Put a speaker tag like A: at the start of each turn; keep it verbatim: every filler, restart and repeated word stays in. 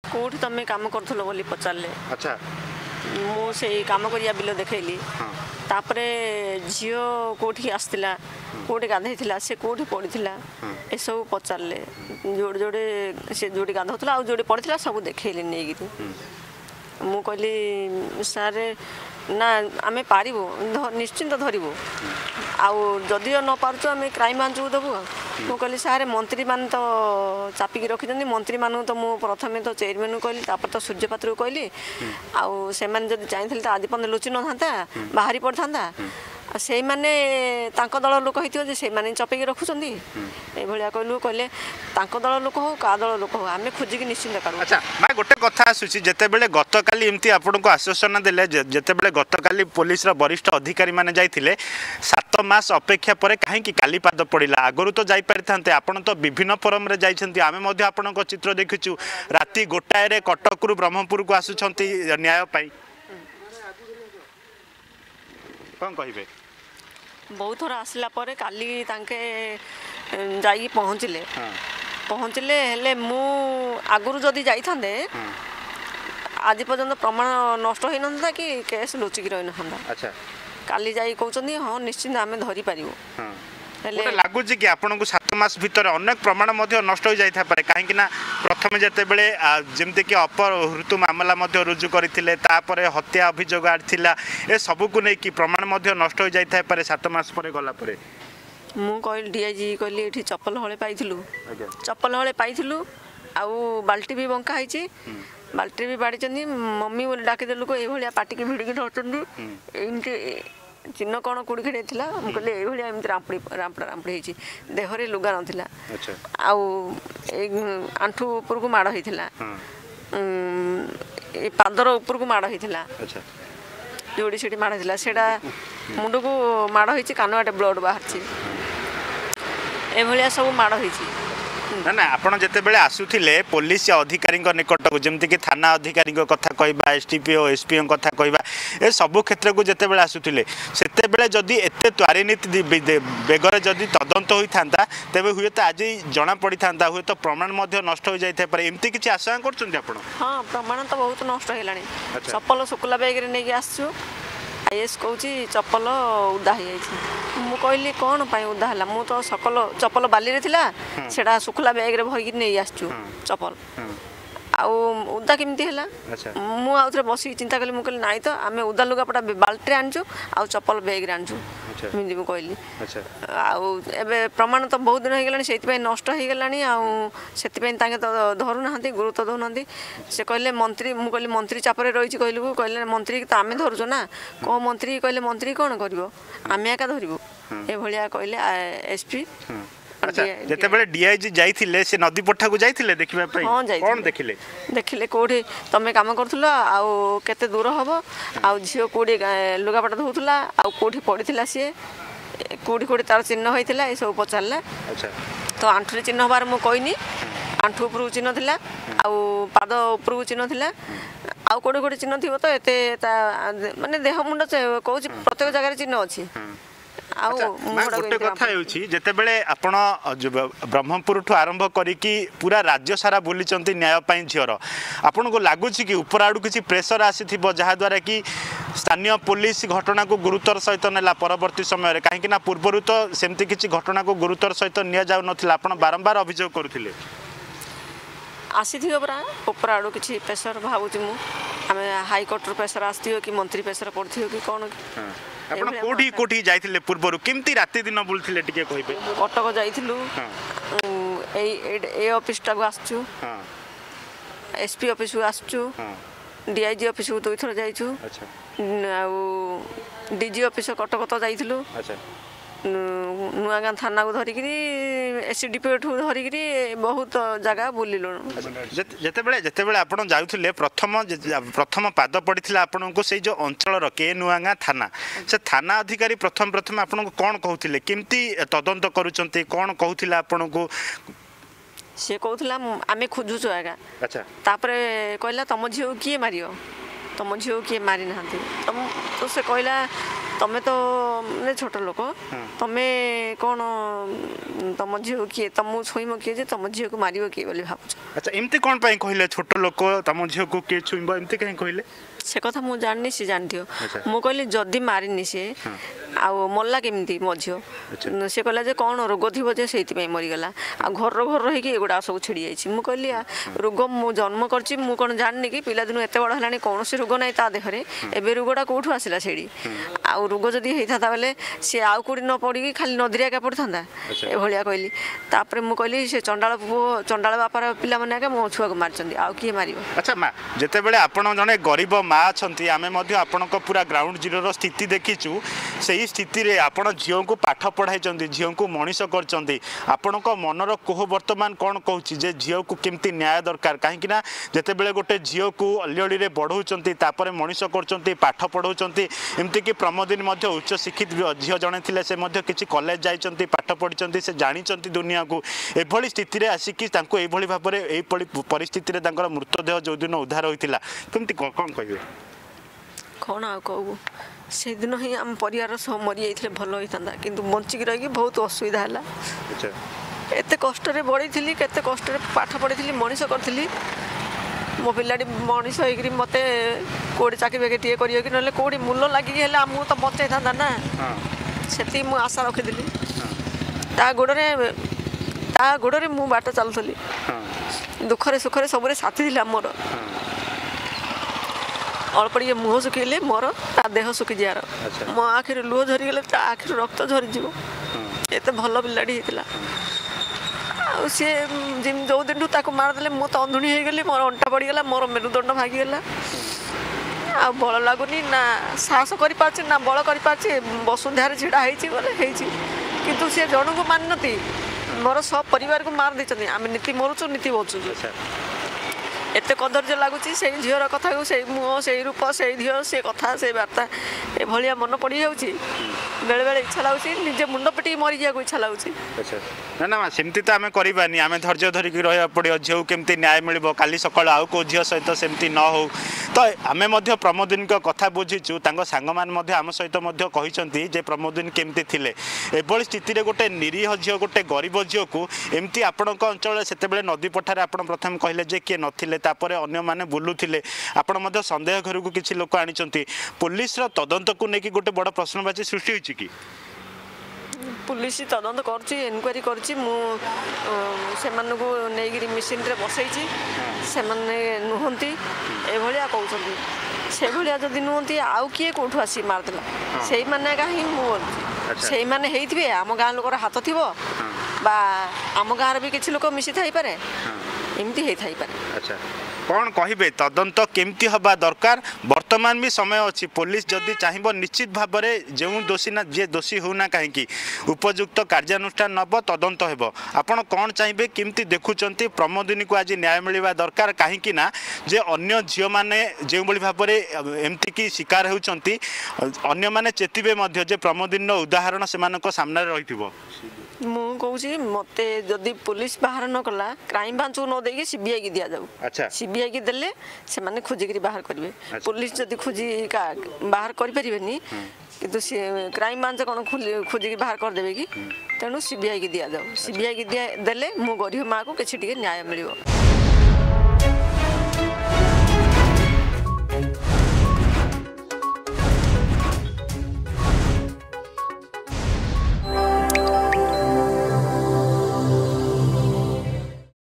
A: कोठी तमे काम करथलो बोली पचारले।
B: अच्छा
A: मु से काम करिया बिल देखैली तापरे झियो कोठी आस्तिला कोठी गाधैथिला से कोठी पड़िथिला ए सब पचारले जोड़े जोड़े से जोड़ी गाधौतला आ जोड़ी पड़िथिला सब देखैली नेगिरी मु कहली सारे ना आमे पारिबो निश्चिंत धरिबो आउ जदियो न पारचो आमे क्राइम ब्रांच को देबो मु कहली सारे मंत्री मान तो चापिकी रखिछन्ती मंत्री मानु तो मु प्रथमे तो चेयरमैन को कहली तापर तो सूर्यपात्र को कहली आउ से मान जदि चाहिथिल त आदि पन लुचि न थांता बाहरी पड़थांता से माने तांको दल लोक होइथियो जे से माने चपेकी रखुछन्ती ए भलिया कहलु कहले तांको दल लोक हो का दल लोक हो आमे खोजिकी निश्चिंत करू।
B: अच्छा मैं गोटे कथा आसुची जेते बेले गतकाली एमती आपनको आश्वासन देले जेते बेले गतकाली पुलिस रा वरिष्ठ अधिकारी माने जाइथिले सात मास अपेक्षा परे काहे कि काली पाद पड़िला आगरु तो जाई परिथांते आपण तो विभिन्न फोरम रे जाइछन्ती आमे मध्ये आपनको चित्र देखिछु राती गोटाए रे कटक रु ब्रह्मपुर को आसुछन्ती न्याय पाई कोन कहिबे
A: बहुत थोड़ा आसला परे काली तांके जाई पहुँचले पहुँचले हेले मु आगुरु जदि जाई थांदे आज पर्यंत प्रमाण नष्ट होई नंदा कि केस लुचिकी रही नंदा। अच्छा काली जाई कहउछन्ती हां निश्चित आमे धरि पारिबो
B: हेले लागुची कि आपनको सात मास भीतर अनेक प्रमाण मध्ये नष्ट हो जाई था पारे काहे कि ना प्रथम जेते बेले जेमते कि अपहृत मामला मध्ये रुजु करिथिले तापरे हत्या अभियोग आथिला ए सब को नै कि प्रमाण मध्ये नष्ट हो जाई था पारे सात मास परे गला परे
A: मु कहली डीआईजी कहली एठी चप्पल हळे पाइथिलु चप्पल हळे पाइथिलु आउ बाल्टी भी बंका हैची बाल्टी भी बाड़ी चंदी मम्मी बोली डाके देलु को ए भलिया पाटी के भिडी के धरचंदी एमते चिन्ह कौन कुड़ी खेड़ी थी मुझे ये एमती रामपड़ी रामपड़ा रामपड़ी होती देहरे लुगा ना आउ आंठू उपर को माड़ होता पादर उपर को माड़ होता जोड़ी सीटी माड़ होता से मुंड को माड़ हो कान आटे ब्लड बाहर एभलिया सब माड़ हो
B: ना ना आपण जेते बेले आसुथिले पुलिस अधिकारी निकट को जमती कि थाना अधिकारी कथा कहबा एसटीपीओ एसपीओ कथा कहबा ए सब क्षेत्र को जेते बेले आसुथिले सेते बेले जदी एते त्वरित बेगर जदी तदंत होई थांता तबे हुए तो आज जना पड़ी थांता हुए तो प्रमाण मध्ये नष्ट हो जाइथे पर एमती किछि आशा करछन्ती आपण।
A: हां प्रमाण तो बहुत नष्ट हेलानी चप्पल सुकुला बैग रे नेकी आसछु आईएस कहूँ चप्पल उदा हो कहली कौन पाई उदा है मु तो सकल चप्पल बाली रे थिला सेडा सुखला बैग रे भइक नै आसछु चप्पल आउ उदा केमती है मु आउथरे बसी चिंता कली मु कहली नाई तो आमे उदा लुगापटा बाल्टी आनछु आउ चप्पल बैग रे आनछु मिंदी मु कहली आउ एबे प्रमाण तो बहुत दिन हो गेलानी सेति पय नष्ट हो गेलानी आउ सेति पय तांगे तो धरु नाहंती गुरुत्व दउ नाहंती से कहले मंत्री मु कहली मंत्री चापरे रहिछि कहलु कहले मंत्री तो आमे धरुछो ना को मंत्री कहले मंत्री कोन करिवो आमे एका धरिवो ए भलिया कहले एसपी।
B: अच्छा जेते बेले डीआईजी जाइथिले से नदी पठा को जाइथिले देखिबा पई कोन देखिले
A: देखिले कोठी तमे काम करथुला आउ केते दूर हबो आउ झियो कोडी लुगापटा धोथुला आउ कोठी पड़िथिला से कोडी कोडी तार चिन्ह होइथिला ए सब पचारला। अच्छा तो आंठुरे चिन्ह हबार मु कहनी आंठु ऊपर चिन्ह थिला आउ पाद ऊपर चिन्ह थिला आउ कोडी कोडी चिन्ह थिबो तो एते माने देह मुंड कहूची प्रत्येक जगह चिन्ह अछि।
B: गोटे कथा जेते बेले आपण ब्रह्मपुर ठू आरंभ करिकी पूरा राज्य सारा बुलीचंती न्याय पाई झियर आपन को लागुची कि ऊपर आडू किसी प्रेशर आसीथिबो जहा द्वारा कि स्थानीय पुलिस घटना को गुरुतर सहित नेला परवर्ती समय रे काहे कि ना पूर्वरु तो सेमती किसी घटना को गुरुतर सहित निया जाउ नथिला आपण बारंबार अभियोग करूथिले
A: आसीथिबो परा ऊपर आडू किसी प्रेशर भाबुची मु हमें हाई कोर्ट रो प्रेशर आस्थियो कि मंत्री प्रेशर पड़थियो कि कोन
B: आपण कोठी कोठी जाइथिले पूर्वरु केमती राती दिन बुलथिले टिके कहिबे
A: कटक जाइथिलु ए ए ऑफिस टा आछछु हां एसपी ऑफिस आछछु हां डीआईजी ऑफिस को दुई थर जाइछु। अच्छा आ डीजी ऑफिस कटक तो जाइथिलु। अच्छा नुआगां थाना को धरिकी एसडीपी ठू धरिकी बहुत जगह बुलिलु
B: जेते बेले जेते बेले आपण जाउथिले प्रथम प्रथम पाद पड़िथिला आपण को से जो अंचल र के नुआगां थाना से थाना अधिकारी प्रथम प्रथम आपण को कोन कहउथिले केमती तदंत करूचंती कोन कहउथिला आपण को
A: से कहउथिला आमे खोजुछु आगा। अच्छा तापरे कहला तम झियो किए मारियो तम झियो किए मारि नहंती तम तो से कहला तमें तो मैंने छोट लोक तमें कौन तुम झील किए तुम छुईम किए जे तुम झील को मार किए बोली भावुच।
B: अच्छा एमती कौन पाई कहले छोट लोक तुम झील को किए छुईब एमती कहीं कहले
A: से कथा मु जाननी सी जानथियो मु कहली जदी मारिनी से आ मरला केमती मो झील से कहला जे कौन रोग थी जे से मरीगला आ घर घर रही एगुड़ा सब छिड़ी जाइए मुझे कहली रोग मु जन्म करची मु कौन जाननी कि पिला दिन एत बड़ है कौन रोग ना ता देहरे एबे रोगटा कौटू आसला से आउ रोग जदि होता बेले सी आउ कौटी न पड़ी खाली नदीरे एका पड़ी था एभलिया कहली तापर मु कहली से चंडाल पुओ चंडाल बापार पिला माने आके मो छुआ को मारचंदी आउ किए मारिबो।
B: अच्छा माँ जेते बेले आपण जने गरीब माँ अच्छी आम पूरा ग्राउंड जीरो स्थिति देखीचु से स्थिति रे आपण झील को पाठ पढ़ाई झील को मनीष कर मनर कोह बर्तमान कौन कहूँ जे झील को केमती न्याय दरकार कहीं जिते बेले गोटे झील को अलिअली बढ़ाऊँ मनीष कर पाठ पढ़ाऊँ एमती कि प्रमोदिन उच्च शिक्षित झील जड़े थे से किसी कॉलेज जाइए पाठ पढ़ी से जानी दुनिया को एभली स्थिति आसिकी भाव में परिस्थिति मृतदेह जो दिन उद्धार होता कमती कौन कहे
A: कौन आ कहू से दिन ही आम परिवार सब मरी जाते भल होता कि बंचिक रही बहुत असुविधा है। एत कष्ट बढ़ी थी केते कष्ट पाठ पढ़ी मनीष करी मो पिलाटी मनीष होकर मत कौटे चाकरी बाकरी टे कर कि ना कौटी मूल लगिक आमको तो बचाई था ना से मुझे आशा रखी ता गोड़े ता गोड़े मु बाट चलुली दुखरे सुखरे सबरे साथी थी मोर अल्प टे मुह सुखिले मोर ता देह सुखी जार मो आखिर लुह झरीगले ता आखिर रक्त झरीज एत भल पिलाटी होता सी जो दिन ताको मारदे मु तो अंधुणी हो गली मोर अंटा पड़गला मोर मेरुदंड भागीगला आ बल लगुनि ना साहस कर ना बल कर वसुंधार छिड़ा होती किंतु सी जन को मानती मोर सब परिवार को मार देते आम नीति मरुचु नीति बचुचु एत कदर्य लगुच से झीर कथा को से मुह से रूप से झील से कथा से वार्ता एभलिया मन पड़ जा बेले बेले इच्छा लगुच निजे मुंड पिटी मरी जाए इच्छा लगुच।
B: ना ना सेमती तो आम करवानी आम धैर्य धरिक रहा पड़ो झील केमती न्याय मिल काली सकाल आउ कौ झील सहित सेमती न हो तो आम प्रमोदिन कथा बुझीचु सांग मैंने आम सहित कहते प्रमोदिन केमती थे एभली स्थिति गोटे निरीह झील गोटे गरीब झील को एमती आपण अंचल से नदी पठार आप प्रथम कहले जे किए नथिले तापर अन्य माने बुलुथिले आपण मध्य संदेह घर को किसी लोक आनी पुलिस तदंत को लेकिन गोटे बड़ प्रश्नवाची सृष्टि होची कि
A: पुलिस तदंत कर इनक्वारी कर मेसीन रे बसई से नुहति एभलिया कहते से भाया जदि नुहति आउ किए कौटू आसी मारदेला से मैंने कहीं से मैंने होते आम गाँ लोकर हाथ थी बा आम गाँव भी किसी लोक मिसी थाई पारे एमती होता ही पारे।
B: अच्छा कौन कहे तदंत केमती हवा दरकार वर्तमान भी समय अच्छी पुलिस जदि चाहिए निश्चित भाव में जो दोषी ना जे दोषी होना कहीं उपयुक्त कार्यानुष्ठान नब तदंत हो आपड़ कौन चाहिए केमती देखुंत प्रमोदिनी को आज न्याय मिलवा दरकार कहीं ना जे अन्य झील मैंने जो भाव में एमती की शिकार होती अन्य मैंने चेतिबे मध्य जे प्रमोदिन उदाहरण से सामने रही
A: मु कहूँ मत जदि पुलिस बाहर न कला क्राइम ब्रांच को न देगी सीबीआई की दि जाऊ। अच्छा सीबीआई की देले से माने खोजिक बाहर करेंगे। अच्छा। पुलिस जदि खोजी बाहर करें किंतु क्राइम ब्रांच कौन खोजिक बाहर करदे कि तेणु सीबीआई की दि जाऊ सीबीआई की दि देले मो गरीब माँ को किसी न्याय मिल।